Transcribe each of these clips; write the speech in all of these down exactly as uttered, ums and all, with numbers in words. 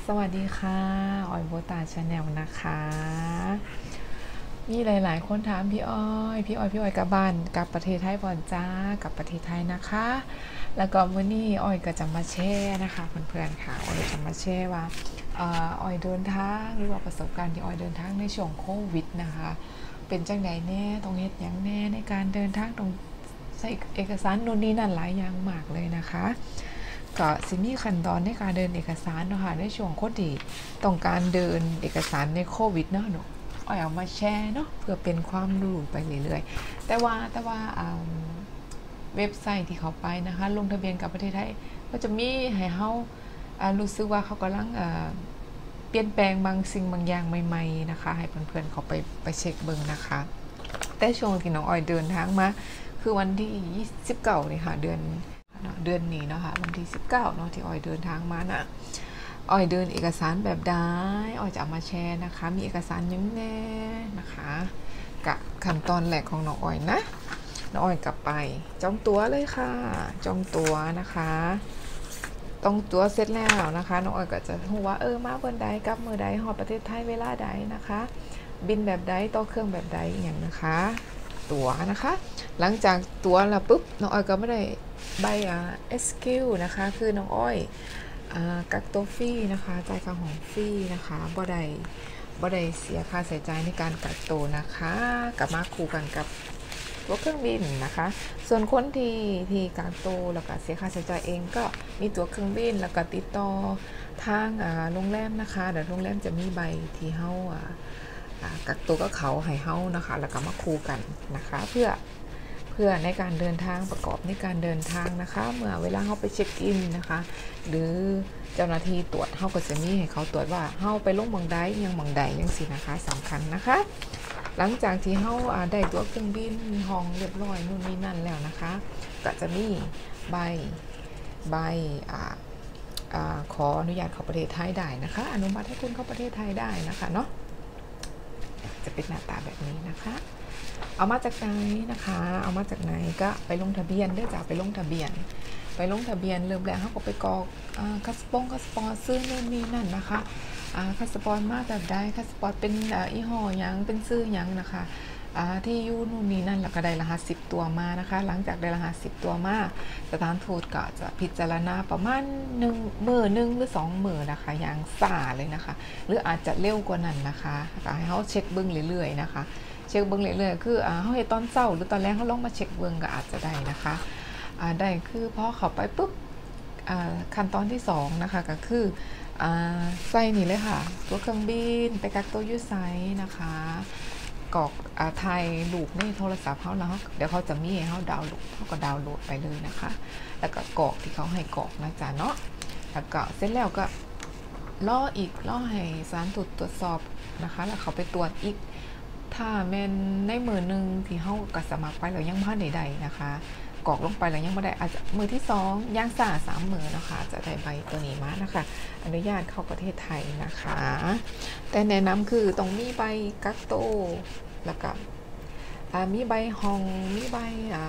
สวัสดีค่ะออยโบตาชาแนลนะคะมีหลายๆคนถามพี่อ้อยพี่อ้อยพี่อ้อยกลับบ้านกลับประเทศไทยบ่อนจ้ากลับประเทศไทยนะคะแล้วก็วันนี้อ้อยก็จะมาแชร์นะคะเพื่อนๆค่ะอ้อยจะมาแชร์ว่าอ้อยเดินทางหรือว่าประสบการณ์ที่อ้อยเดินทางในช่วงโควิดนะคะเป็นจังใดแน่ต้องเฮ็ดหยังแน่ในการเดินทางตรงใช้เอกสารนู่นนี่นั่นหลายอย่างมากเลยนะคะก็สิมีขั้นตอนในการเดินเอกสารเนาะค่ะในช่วงโควิดต้องการเดินเอกสารในโควิดเนาะอ้อยเอามาแชร์เนาะเพื่อเป็นความรู้ไปเรื่อยๆแต่ว่าแต่ว่าเว็บไซต์ที่เขาไปนะคะลงทะเบียนกับประเทศไทยก็จะมีให้เฮารู้สึกว่าเขากำลังเปลี่ยนแปลงบางสิ่งบางอย่างใหม่ๆนะคะให้เพื่อนๆเขาไปไปเช็คเบิ่งนะคะแต่ช่วงที่น้องอ้อยเดินทางมาคือวันที่ยี่สิบเก้านี่ค่ะเดือนเดือนนี้เนาะค่ะวันที่สิบเก้าเนาะที่อ้อยเดินทางมานะอ้อยเดินเอกสารแบบใดอ้อยจะเอามาแชร์นะคะมีเอกสารยังแน่นะคะกับขั้นตอนแรกของน้องอ้อยนะน้องอ้อยกลับไปจองตั๋วเลยค่ะจองตั๋วนะคะต้องตั๋วเสร็จแล้วนะคะน้องอ้อยก็จะรู้ว่าเออมาเมื่อใดกลับเมื่อใดฮอดประเทศไทยเวลาใดนะคะบินแบบใดต่อเครื่องแบบใดอย่างนะคะตั๋วนะคะหลังจากตั๋วแล้วปุ๊บน้องอ้อยก็ไม่ได้ใบอ่า เอส คิว นะคะคือน้องอ้อยกักตัวฟรีนะคะจ่ายค่าของฟรีนะคะบ่ได้บ่ได้เสียค่าใช้จ่ายในการกักตัวนะคะกับมาคู่กันกับตั๋วเครื่องบินนะคะส่วนคนที่ที่กักตัวแล้วก็เสียค่าใช้จ่ายเองก็มีตั๋วเครื่องบินแล้วก็ติดต่อทางโรงแรมนะคะเดี๋ยวโรงแรมจะมีใบที่เฮากักตัวก็เขาให้เฮานะคะแล้วก็มาคู่กันนะคะเพื่อเพื่อในการเดินทางประกอบในการเดินทางนะคะเมื่อเวลาเขาไปเช็คอินนะคะหรือเจ้าหน้าที่ตรวจเขาก็จะมีให้เขาตรวจว่าเขาไปลงบังไดยังบังไดยังสินะคะสำคัญนะคะหลังจากที่เขาได้ตั๋วเครื่องบินมีห้องเรียบร้อยนู่นนี่นั่นแล้วนะคะก็จะมีใบใบขออนุญาตเข้าประเทศไทยได้นะคะอนุมัติให้คุณเข้าประเทศไทยได้นะคะเนาะจะเป็นหน้าตาแบบนี้นะคะเอามาจากไหนนะคะเอามาจากไหนก็ไปลงทะเบียนเด้อจ้ะไปลงทะเบียนไปลงทะเบียนเริ่มแรกเขาก็ไปกรอกคัสปองคัสปอร์ซื้อนู่นนี่นั่นนะคะคัสปอร์มาแบบใดคัสปอร์เป็นอีห่อยังเป็นซื้อยังนะคะที่ยูนู่นนี่นั่นแล้วก็ได้รหัสสิบตัวมานะคะหลังจากได้รหัสสิบตัวมาสถานทูตก็จะพิจารณาประมาณหนึ่งมือหนึ่งหรือสองมือนะคะอย่างส่าเลยนะคะหรืออาจจะเร็วกว่านั้นนะคะให้เขาเช็คเบิ้งเรื่อยๆนะคะเช็คเบิ้งเรื่อยๆคือเขาเห็นตอนเช้าหรือตอนแรกเขาลองมาเช็คเบิ้งก็อาจจะได้นะคะได้คือพอเขาไปปุ๊บขั้นตอนที่สองนะคะก็คือใส่นี่เลยค่ะตัวเครื่องบินไปกักตัวยูไซนะคะกรอกไทยลูกในโทรศัพท์เขาแล้วเดี๋ยวเขาจะมีให้เขาดาวน์โหลดเขาก็ดาวน์โหลดไปเลยนะคะแล้วก็กรอกที่เขาให้กรอกนะจ๊ะเนาะแล้วก็เสร็จแล้วก็ล่ออีกล่อให้สารตรวจตรวจสอบนะคะแล้วเขาไปตรวจอีกถ้าแมนในมือหนึ่งที่เขากระสมัครไปแล้วยังพลาดใดๆนะคะกรอกลงไปแล้วยังไม่ได้อาจจะมือที่สองย่างสาสามมือนะคะจะได้ใบตัวนี้มานะคะอนุญาตเข้าประเทศไทยนะคะแต่แนะนำคือต้องมีใบกักโตแล้วก็มีใบฮองมีใบ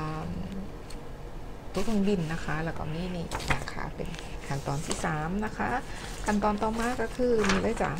ตัวเครื่องบินนะคะแล้วก็มีนี่นะคะเป็นขั้นตอนที่สามนะคะขั้นตอนต่อมาก็คือมีเลยจ้ะ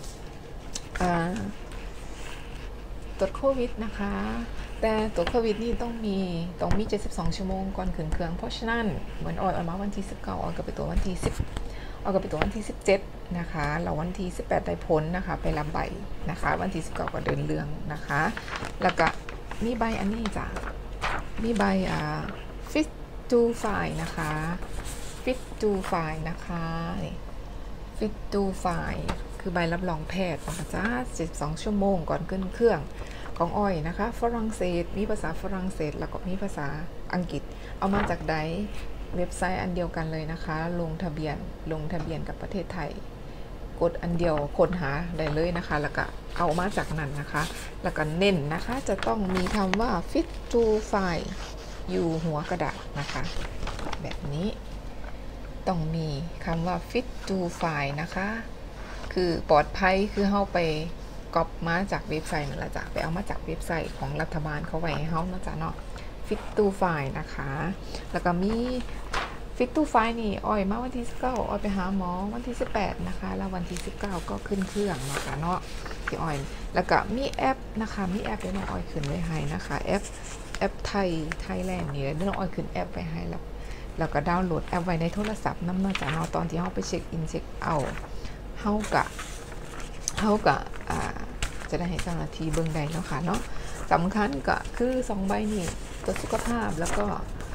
ตรวจโควิดนะคะแต่ตรวจโควิดนี่ต้องมีต้องมีเจ็ดสิบสองชั่วโมงก่อนขึ้นเครื่องเพราะฉะนั้นเหมือนออยออกมาวันที่สิบเก้าออยก็ไปตรวจวันที่สิบออยก็ไปตรวจวันที่สิบเจ็ดนะคะแล้ววันที่สิบแปดได้ผลนะคะไปรับใบนะคะวันที่สิบเก้าก็เดินเรื่องนะคะแล้วก็มีใบอันนี้จ้ะมีใบอ่า fit to file นะคะ fit to file นะคะ fit to file คือใบรับรองแพทย์นะคะจ้าเจ็ดสิบสองชั่วโมงก่อนขึ้นเครื่องของอ้อยนะคะฝรั่งเศสมีภาษาฝรั่งเศสแล้วก็มีภาษาอังกฤษเอามาจากใดเว็บไซต์อันเดียวกันเลยนะคะลงทะเบียนลงทะเบียนกับประเทศไทยกดอันเดียวค้นหาได้เลยนะคะแล้วก็เอามาจากนั้นนะคะแล้วก็เน้นนะคะจะต้องมีคำว่า fit to file อยู่หัวกระดาษนะคะแบบนี้ต้องมีคำว่า fit to file นะคะคือปลอดภัยคือเข้าไปก๊อปมาจากเว็บไซต์นั่นแหละจ้ะไปเอามาจากเว็บไซต์ของรัฐบาลเขาไว้ให้เขาเนาะจ้ะเนาะ fit to file นะคะแล้วก็มี fit ฟิกตู้ไฟนี่อ้อยมาวันที่สิบเก้าอ้อยไปหาหมอวันที่สิบแปดนะคะแล้ววันที่สิบเก้าก็ขึ้นเครื่องนะคะเนาะที่อ้อยแล้วก็มีแอปนะคะมีแอปเดี๋ยวน้องอ้อยขึ้นไว้ให้นะคะแอปแอปไทยไทยแลนด์นี่เดี๋ยวน้องอ้อยขึ้นแอปไปให้แล้วแล้วก็ดาวน์โหลดแอปไว้ในโทรศัพท์น้ำมาจากเราตอนที่เราไปเช็คอินเช็คเอาเฮากะเฮากะอ่าจะได้ให้เจ้าหน้าที่เบิ่งได้เนาะค่ะเนาะสำคัญก็คือสองใบนี่ตัวสุขภาพแล้วก็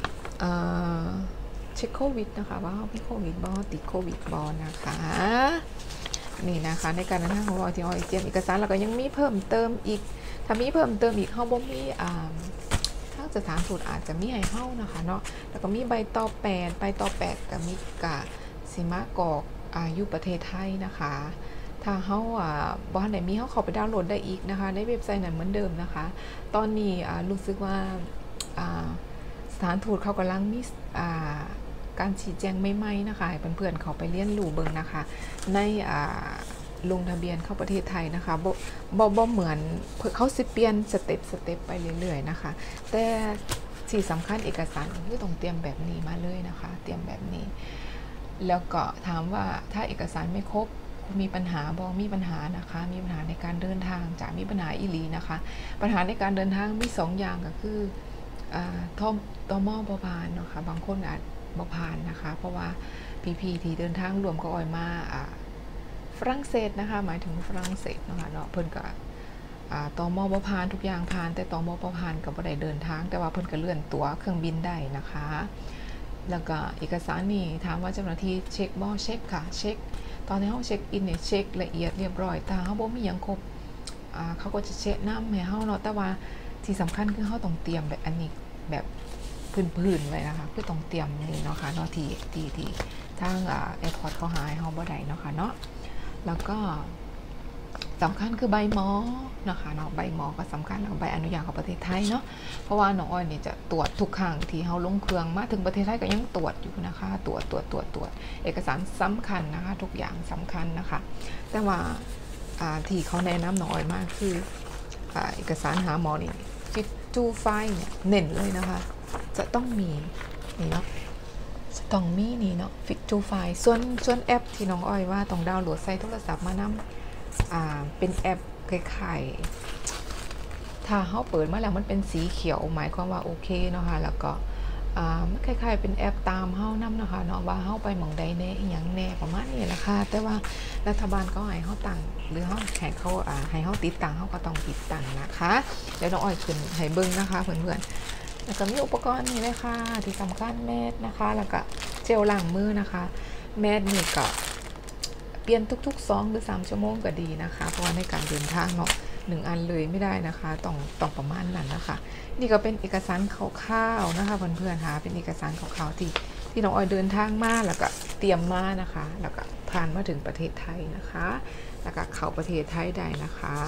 เช็คโควิดนะคะว่าเขาเป็นโควิดบอติดโควิดบอนะคะนี่นะคะในการเดินทางของเราที่ออยเตรียมเอกสารแล้วก็ยังมีเพิ่มเติมอีกถ้ามีเพิ่มเติมอีกเขาบ่มีอ่าถ้าสถานทูตอาจจะมีให้เฮานะคะเนาะแล้วก็มีใบต่อแปดใบต่อแปดกับมีกะสิมากอกอายุประเทศไทยนะคะถ้าเฮาอ่าบ่ทันได้มีเฮาเข้าไปดาวน์โหลดได้อีกนะคะในเว็บไซต์นั้นเหมือนเดิมนะคะตอนนี้อ่ารู้สึกว่าอ่าสถานทูตเขากำลังมีอ่าการชี้แจงใหม่ๆนะคะให้เพื่อนๆเขาไปเรียนรู้เบิ่งนะคะในอ่าลงทะเบียนเข้าประเทศไทยนะคะบ่บ่บ่เหมือนเขาสิเปลี่ยนสเต็ปสเต็ปไปเรื่อยๆนะคะแต่ที่สำคัญเอกสารคือต้องเตรียมแบบนี้มาเลยนะคะเตรียมแบบนี้แล้วก็ถามว่าถ้าเอกสารไม่ครบมีปัญหาบอมีปัญหานะคะมีปัญหาในการเดินทางจะมีปัญหาอีหลีนะคะปัญหาในการเดินทางมีสองอย่างก็คือทอมตอมอบอพานเนาะค่ะบางคนอาจบอพานนะคะเพราะว่าพีพีที่เดินทางรวมก็อ่อยมาฝรั่งเศสนะคะหมายถึงฝรั่งเศสนะคะเนาะเพิ่นก็ตอมอบอพานทุกอย่างผ่านแต่ตอมอบอพานกับบ่ได้เดินทางแต่ว่าเพิ่นก็เลื่อนตั๋วเครื่องบินได้นะคะแล้วก็เอกสารนี่ถามว่าเจ้าหน้าที่เช็คบ่เช็คค่ะเช็คตอนนี้เขาเช็คอินเนี่ยเช็คละเอียดเรียบร้อยแต่เขาบ่มีอย่างครบเขาก็จะเช็คน้ำให้เขาเนาะแต่ว่าที่สำคัญคือเขาต้องเตรียมแบบอันนี้แบบพื้นๆเลยนะคะคือต้องเตรียมนี่เนาะค่ะเนาะที่ที่ที่ทางแอร์พอร์ตเขาหายเขาบ่ได้เนาะค่ะเนาะแล้วก็สำคัญคือใบหมอนะคะเนาะใบหมอก็สำคัญใบอนุญาตของประเทศไทยเนาะเพราะว่าน้องอ้อยเนี่ยจะตรวจทุกครั้งที่เขาลงเครื่องมาถึงประเทศไทยก็ยังตรวจอยู่นะคะตรวจตรวจตรวจตรวจเอกสารสำคัญนะคะทุกอย่างสำคัญนะคะแต่ว่าที่เขาแนะนำน้องอ้อยมากคือเอกสารหาหมอนี่ฟิตทูไฟเนี่ยเน้นเลยนะคะจะต้องมีนี่เนาะจะต้องมีนี่เนาะฟิตทูไฟส่วนส่วนแอปที่น้องอ้อยว่าต้องดาวน์โหลดใส่โทรศัพท์มานำอ่าเป็นแอปคล้ายๆถ้าเขาเปิดมาแล้วมันเป็นสีเขียวหมายความว่าโอเคเนาะค่ะแล้วก็อ่าคล้ายๆเป็นแอปตามเฮานำนะคะเนาะว่าเฮาไปหม่องใดแน่อีหยังแน่ประมาณนี้แหละค่ะแต่ว่ารัฐบาลก็ให้เฮาตั้งหรือเฮาให้เขาอ่าให้เฮาติดตั้งเฮาก็ต้องติดตั้งนะคะเดี๋ยวน้องอ้อยขึ้นให้เบิ่งนะคะเพื่อนๆแล้วก็มีอุปกรณ์นี่เลยค่ะที่สำคัญแมสนะคะแล้วก็เจลล้างมือนะคะแมสนี่ก็เปลี่ยนทุกๆสองหรือสามชั่วโมงก็ดีนะคะเพราะว่าในการเดินทางเนาะหนึ่งอันเลยไม่ได้นะคะต้องต้องประมาณนั้นนะคะนี่ก็เป็นเอกสารคร่าวๆนะคะเพื่อนๆค่ะเป็นเอกสารคร่าวๆที่ที่น้องออยเดินทางมาแล้วก็เตรียมมานะคะแล้วก็ผ่านมาถึงประเทศไทยนะคะแล้วก็เข้าประเทศไทยได้นะคะ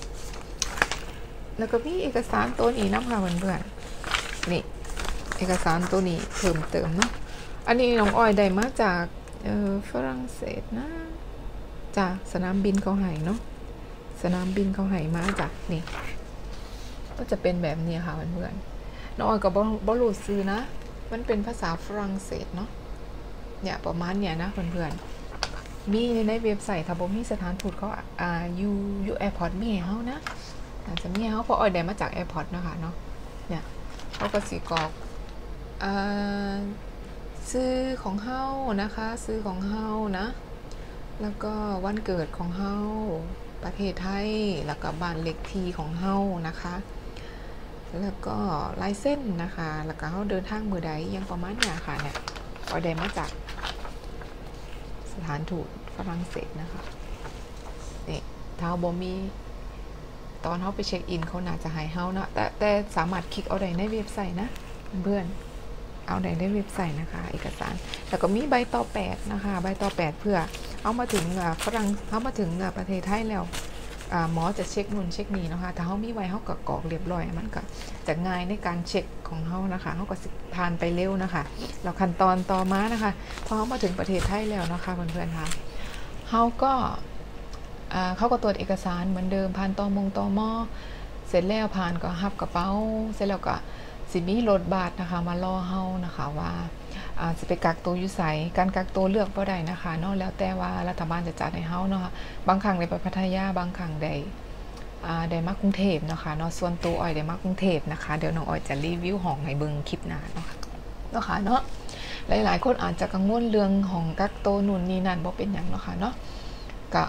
แล้วก็มีเอกสารตัวนี้นะคะเพื่อนๆนี่เอกสารตัวนี้เพิ่มเติมเนาะอันนี้น้องออยได้มาจากฝรั่งเศสนะจากสนามบินเขาให้เนาะสนามบินเขาให้มาจากนี่ก็จะเป็นแบบนี้ค่ะเพื่อนๆน้องออยกับบอลูซื้อนะมันเป็นภาษาฝรั่งเศสเนาะเนี่ยประมาณเนี่ยนะเพื่อนๆมีในเว็บไซต์ถ้าบ่มีสถานทูตเขาอ่าอยู่อยู่แอร์พอร์ตมีให้เฮานะอาจจะมีให้เฮาเพราะออยได้มาจากแอร์พอร์ตนะคะเนาะเนี่ยเขาก็สิกรอกอ่าซื้อของเฮานะคะซื้อของเฮานะแล้วก็วันเกิดของเฮาประเทศไทยแล้วก็บ้านเลขที่ของเฮานะคะแล้วก็ลายเส้นนะคะแล้วก็เฮาเดินทางมือใดยังประมาณนี้ค่ะเนี่ยออยได้มาจากสถานทูตฝรั่งเศสนะคะนี่ถ้าบ่มีตอนเฮาไปเช็คอินเขาน่าจะให้เฮานะแต่แต่สามารถคลิกเอาได้ในเว็บไซต์นะเพื่อนเอาได้ในเว็บไซต์นะคะเอกสารแล้วก็มีใบต่อแปดนะคะใบต่อแปดเพื่อเอามาถึงฝรั่งเอามาถึงประเทศไทยแล้วหมอจะเช็คนู่นเช็คนี่นะคะถ้าเขามีไว้เขาก็กรอกเรียบร้อยมันก็จะง่ายในการเช็คของเขานะคะเขาก็ผ่านไปเร็วนะคะแล้วขั้นตอนต่อมานะคะพอเขามาถึงประเทศไทยแล้วนะคะเพื่อนๆคะเขาก็เขาก็ตรวจเอกสารเหมือนเดิมผ่านตมงตมเสร็จแล้วผ่านก็หับกระเป๋าเสร็จแล้วก็สิมีรถบัสนะคะมารอเฮานะคะว่าอาจจะไปกักตัวอยู่ไสการกักตัวเลือกบ่ได้นะคะเนาะแล้วแต่ว่ารัฐบาลจะจัดให้เฮาเนาะบางครั้งได้ไปพัทยาบางครั้งได้อ่าได้มากรุงเทพเนาะค่ะเนาะส่วนตัวอ้อยได้มากรุงเทพนะคะเดี๋ยวน้องอ้อยจะรีวิวห้องให้เบิ่งคลิปหน้าเนาะค่ะเนาะค่ะเนาะหลายๆคนอาจจะกังวลเรื่องห้องกักตัวนู่นนี่นั่นบ่เป็นหยังเนาะค่ะเนาะก็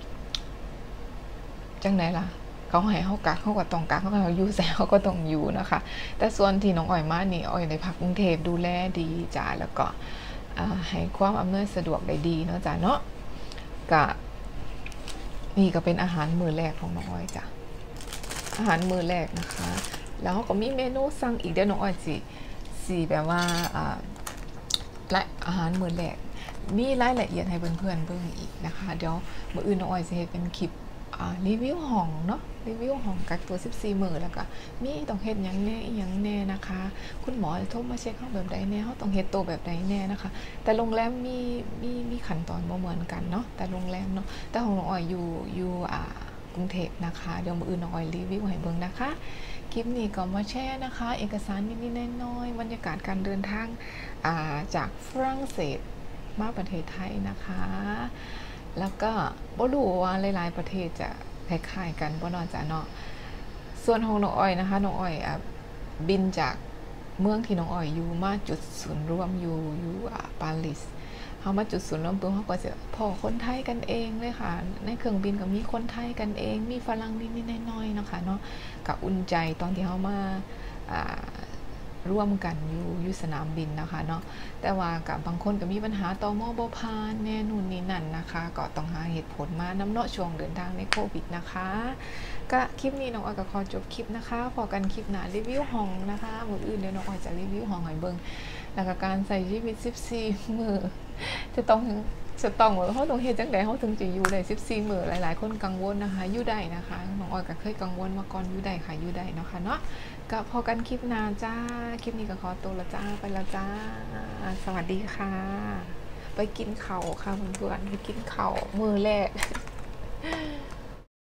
จังได๋ล่ะเขาให้เฮากักเฮาก็ต้องกักเขาให้เฮาอยู่ไสเฮาก็ต้องอยู่นะคะแต่ส่วนที่น้องอ้อยมานี่อ้อยได้พักกรุงเทพดูแลดีจ้ะแล้วก็ให้ความอำนวยสะดวกได้ดีเนาะจ้ะเนาะก็นี่ก็เป็นอาหารมื้อแรกของน้องอ้อยจ้ะอาหารมื้อแรกนะคะแล้วก็มีเมนูสั่งอีกเดี๋ยวน้องอ้อยสิสิแบบว่าอ่าและอาหารมื้อแรกมีรายละเอียดให้เพื่อนๆเบิ่งอีกนะคะเดี๋ยวมื้ออื่นน้องอ้อยสิเฮ็ดเป็นคลิปรีวิวห้องเนาะรีวิวห้องกักตัวสิบสี่มื้อแล้วก็มีต้องเฮ็ดหยังแน่อีหยังแน่นะคะคุณหมอโทรมาเช็คเฮาแบบใดแน่เฮาต้องเฮ็ดตัวแบบใดแน่นะคะแต่โรงแรมมีมีมีขั้นตอนบ่เหมือนกันเนาะแต่โรงแรมเนาะแต่ของน้องอ้อยอยู่อยู่อ่ากรุงเทพนะคะเดี๋ยวมื้ออื่นน้องอ้อยรีวิวให้เบิ่งนะคะคลิปนี้ก็มาแชร์นะคะเอกสารนิดๆน้อยๆบรรยากาศการเดินทางอ่าจากฝรั่งเศสมาประเทศไทยนะคะแล้วก็บ่รู้ว่าหลายๆประเทศจะคล้ายๆกันบ่เนาะจ้ะเนาะส่วนของน้องอ้อยนะคะน้องอ้อยอ่ะบินจากเมืองที่น้องอ้อยอยู่มาจุดศูนย์รวมอยู่อยู่อ่าปารีสเฮามาจุดศูนย์รวมปุ๊บเฮาก็จะพอคนไทยกันเองเลยค่ะในเครื่องบินก็มีคนไทยกันเองมีฝรั่งนิดๆน้อยๆนะคะเนาะก็อุ่นใจตอนที่เฮามาอ่าร่วมกันอยู่อยู่สนามบินนะคะเนาะแต่ว่ากับบางคนก็มีปัญหาตม.บ่ผ่านแน่นู่นนี่นั่นนะคะก็ต้องหาเหตุผลมานำเนาะช่วงเดินทางในโควิดนะคะก็คลิปนี้น้องอ้อยก็ขอจบคลิปนะคะพอกันคลิปหน้ารีวิวห้องนะคะมื้ออื่นเดี๋ยวน้องอ้อยจะรีวิวห้องให้เบิ่งแล้วก็การใส่ชีวิตสิบสี่มื้อจะต้องจะต้องว่าเฮาต้องเฮ็ดจังได๋เฮาถึงจะอยู่ได้สิบสี่มื้อหลายๆคนกังวลนะคะอยู่ได้นะคะน้องอ้อยก็เคยกังวลมาก่อนอยู่ได้ค่ะอยู่ได้เนาะค่ะเนาะก็พอกันคลิปหน้าจ้าคลิปนี้ก็ขอตัวละจ้าไปละจ้าสวัสดีค่ะไปกินข้าวค่ะเพื่อนๆไปกินข้าวมื้อแรก